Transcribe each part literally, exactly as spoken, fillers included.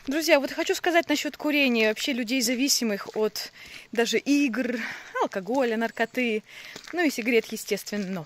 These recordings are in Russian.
Друзья, вот хочу сказать насчет курения, вообще людей, зависимых от даже игр, алкоголя, наркоты, ну и сигарет, естественно.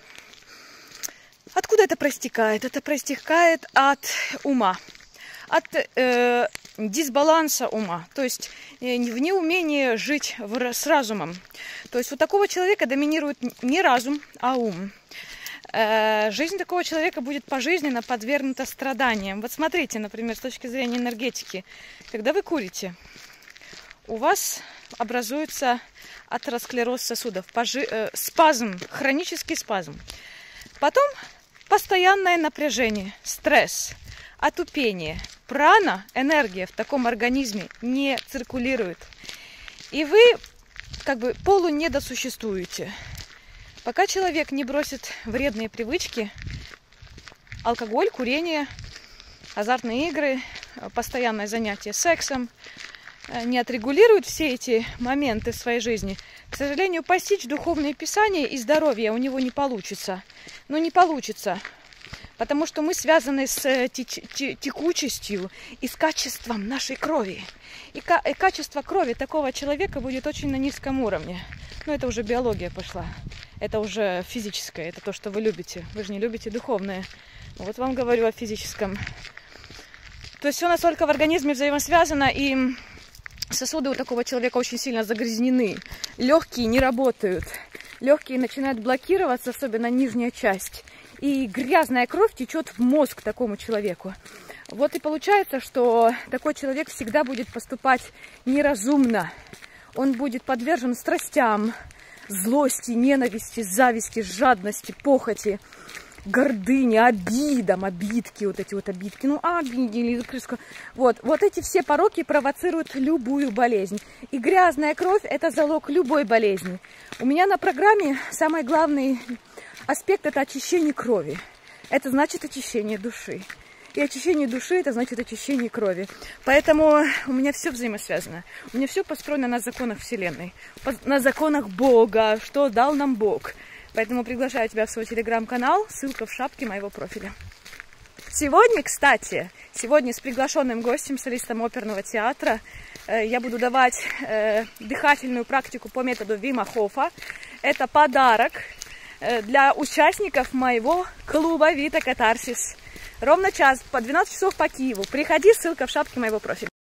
Откуда это проистекает? Это проистекает от ума, от э, дисбаланса ума, то есть э, в неумении жить в, с разумом. То есть у такого человека доминирует не разум, а ум. Жизнь такого человека будет пожизненно подвергнута страданиям. Вот смотрите, например, с точки зрения энергетики. Когда вы курите, у вас образуется атеросклероз сосудов, пожи... э, спазм, хронический спазм. Потом постоянное напряжение, стресс, отупение. Прана, энергия в таком организме не циркулирует. И вы как бы полунедосуществуете. Пока человек не бросит вредные привычки, алкоголь, курение, азартные игры, постоянное занятие сексом, не отрегулирует все эти моменты в своей жизни, к сожалению, постичь духовные писания и здоровье у него не получится. Ну, не получится, потому что мы связаны с текучестью и с качеством нашей крови. И качество крови такого человека будет очень на низком уровне. Но это уже биология пошла. Это уже физическое, это то, что вы любите. Вы же не любите духовное. Вот вам говорю о физическом. То есть все настолько в организме взаимосвязано, и сосуды у такого человека очень сильно загрязнены. Легкие не работают. Легкие начинают блокироваться, особенно нижняя часть. И грязная кровь течет в мозг такому человеку. Вот и получается, что такой человек всегда будет поступать неразумно. Он будет подвержен страстям, злости, ненависти, зависти, жадности, похоти, гордыни, обидам, обидки, вот эти вот обидки, ну обидели, вот, вот эти все пороки провоцируют любую болезнь. И грязная кровь – это залог любой болезни. У меня на программе самый главный аспект – это очищение крови. Это значит очищение души. И очищение души – это значит очищение крови. Поэтому у меня все взаимосвязано. У меня все построено на законах Вселенной, на законах Бога, что дал нам Бог. Поэтому приглашаю тебя в свой телеграм-канал, ссылка в шапке моего профиля. Сегодня, кстати, сегодня с приглашенным гостем, солистом оперного театра, я буду давать дыхательную практику по методу Вима Хофа. Это подарок для участников моего клуба Вита Катарсис. Ровно час, по двенадцать часов по Киеву. Приходи, ссылка в шапке моего профиля.